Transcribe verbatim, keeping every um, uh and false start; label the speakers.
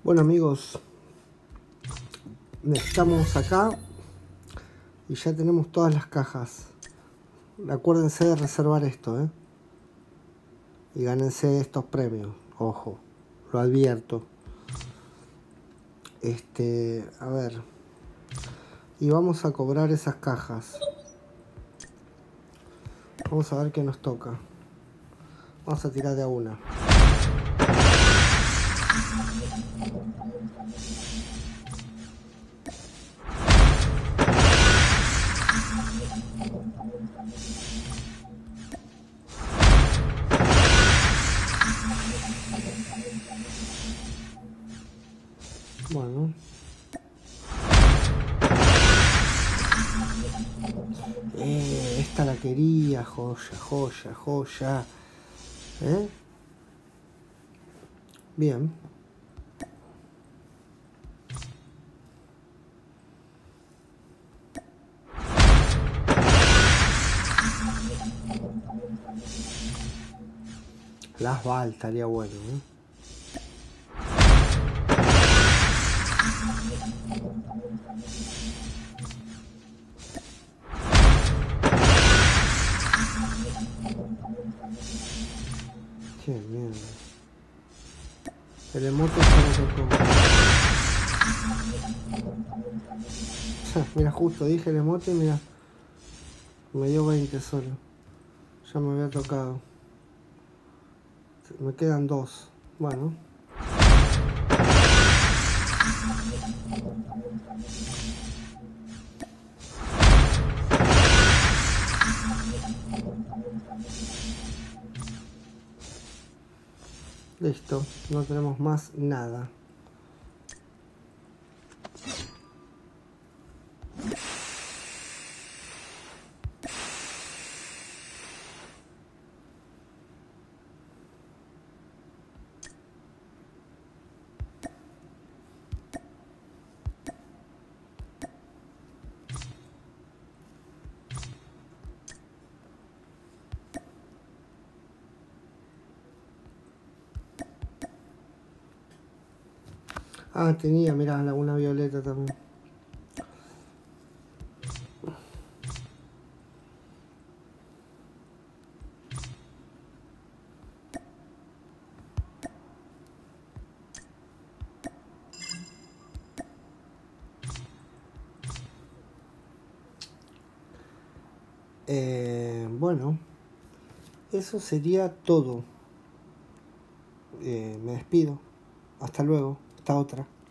Speaker 1: Bueno amigos, estamos acá y ya tenemos todas las cajas. Acuérdense de reservar esto, ¿eh? Y gánense estos premios. Ojo, lo advierto. Este, a ver. Y vamos a cobrar esas cajas. Vamos a ver qué nos toca. Vamos a tirar de a una. Bueno. Eh, esta la quería, joya, joya, joya. ¿Eh? Bien. Las Val estaría bueno, ¿eh? Qué mierda. El emote ya no tocó. Mira, justo dije el emote y mira. Me dio veinte solo. Ya me había tocado. Me quedan dos. Bueno. Listo. No tenemos más nada. Ah, tenía, mirá, Laguna Violeta también. Eh, bueno, eso sería todo. Eh, me despido. Hasta luego. Hasta otra.